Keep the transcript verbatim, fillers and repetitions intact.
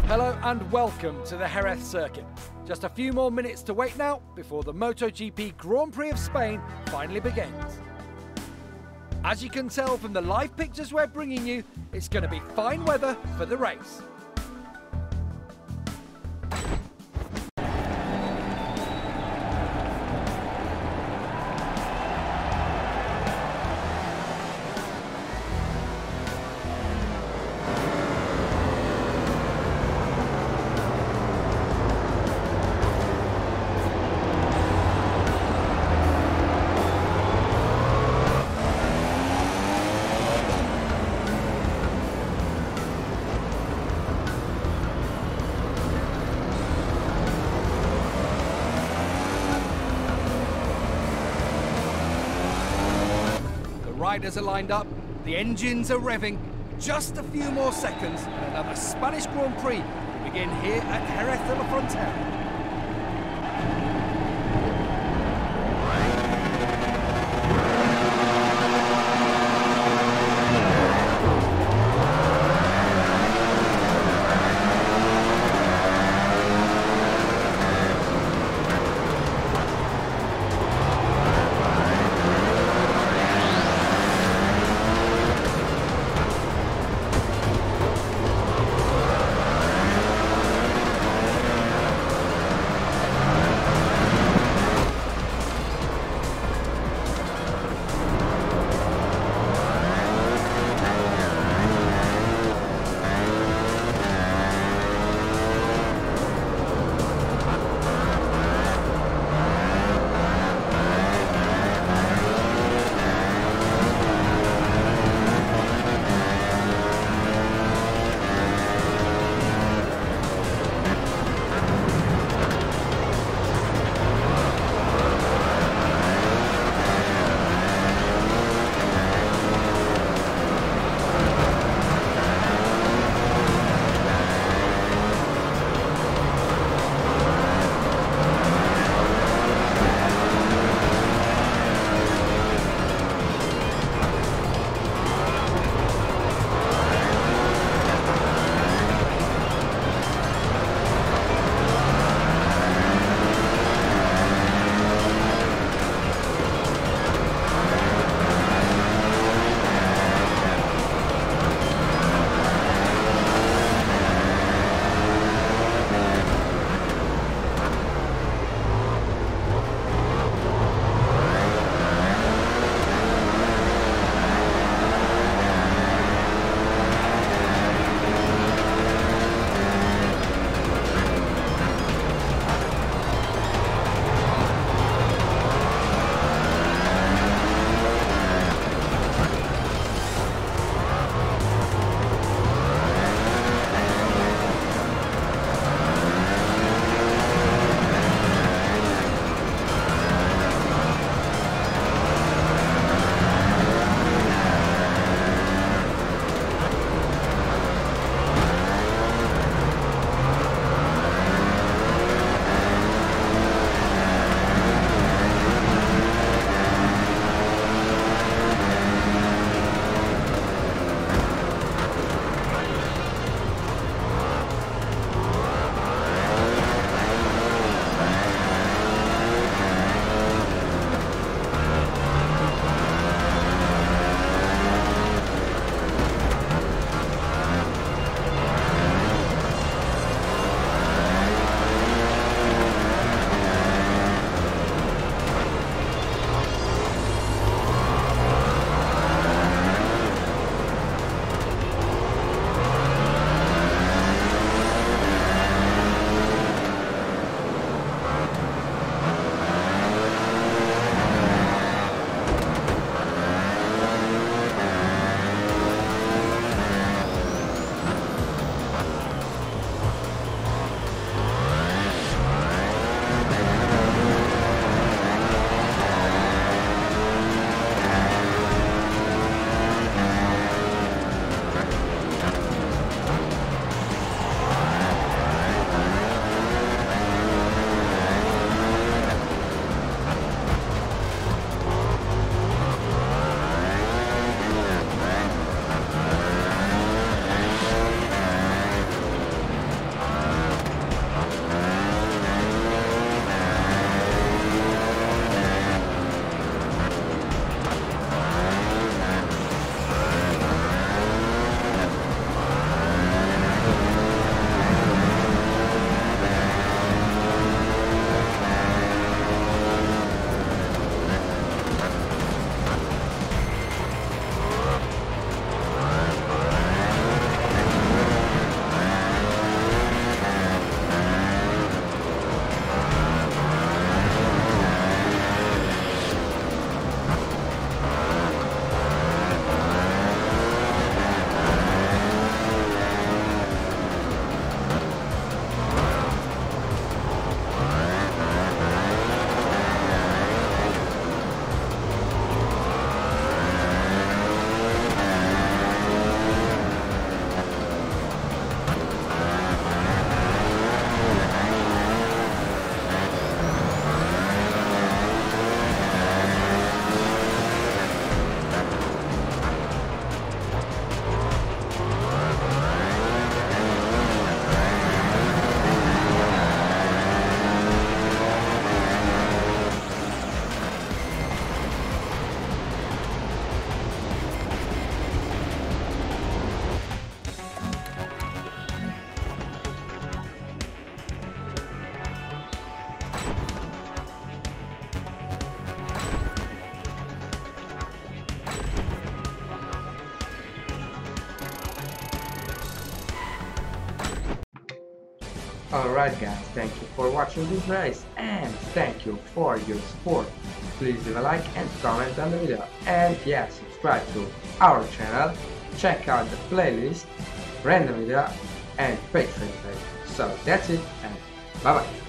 Hello and welcome to the Jerez circuit. Just a few more minutes to wait now before the MotoGP Grand Prix of Spain finally begins. As you can tell from the live pictures we're bringing you, it's going to be fine weather for the race. Riders are lined up, the engines are revving, just a few more seconds and another Spanish Grand Prix will begin here at Jerez de la Frontera. Alright guys, thank you for watching this race and thank you for your support. Please leave a like and comment on the video, and yeah, subscribe to our channel, check out the playlist, random video and Patreon page. So that's it, and bye bye.